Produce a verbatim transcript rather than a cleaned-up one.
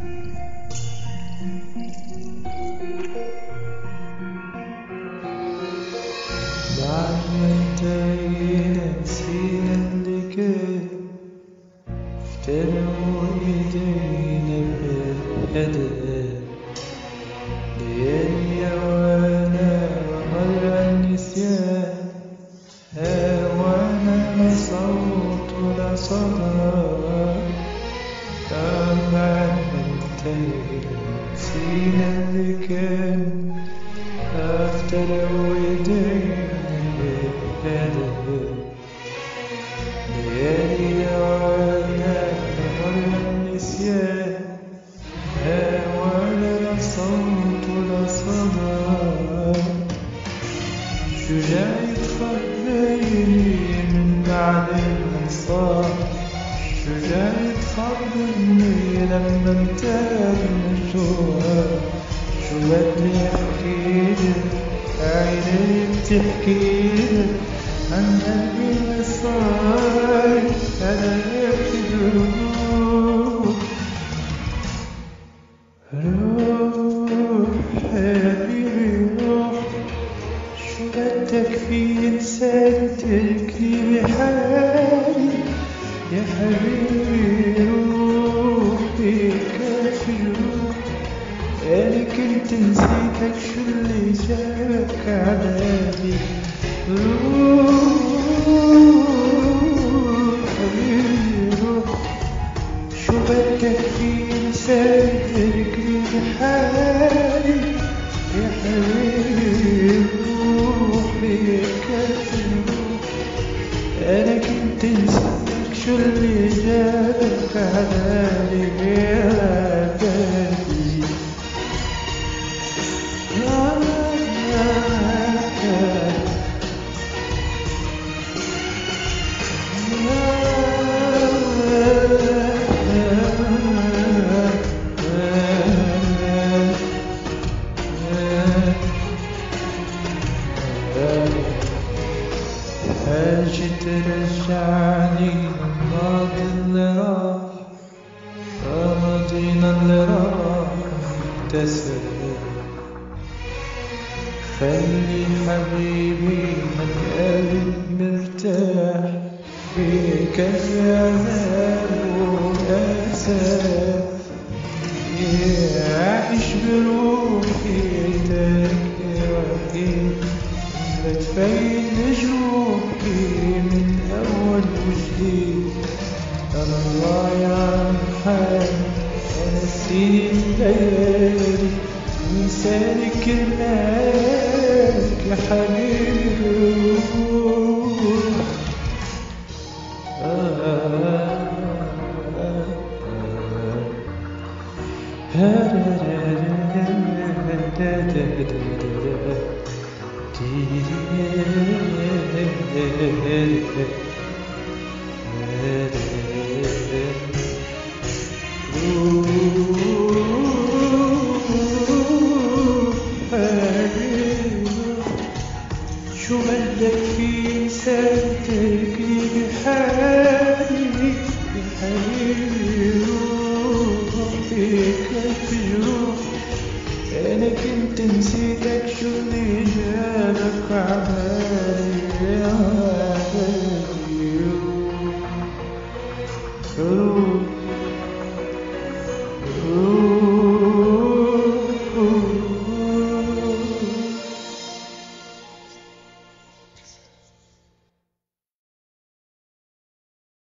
بعد ما انتهينا نسينا اللي كان، افترقوا ايدينا بالهدى. ليالي وانا ومر النسيان، هوانا لا صوت ولا صدى. بعد ما انتهينا نسينا اللي كان، افترقوا ايدينا بالهدى. ليالي وانا ومر النسيان، هوانا لا صوت ولا صدى. شجاع يطفى بيني من بعد الانصاف، شجاع يطفى بيني لما انتهى النجوى. شو بدي احكيلك عيني بتحكيلك عن قلبي اللي صار انا يبكي بروح. روح حبيبي روح، شو بدك في انسان تركني بحالي. يا حبيبي روح بكافي روح، أنا كنت نسيتك شو اللي جابك عبالي. روح حبيبي روح، شو بدك في إنسان تركني بحالي. يا حبيبي روح بكافي روح، أنا كنت نسيتك شو اللي جابك عبالي. يا بالي هاجي ترجعني للماضي اللي راح، ماضينا اللي راح ابتسم. خلي حبيبي القلب مرتاح، بيك عذاب وأسف. يعيش بروحي تركي وحيد، بتفيد جروحي من أول وجديد. أنا ضايع حالي، أنا نسيت ليالي، نسالك كرمالك يا حبيبي روح. آه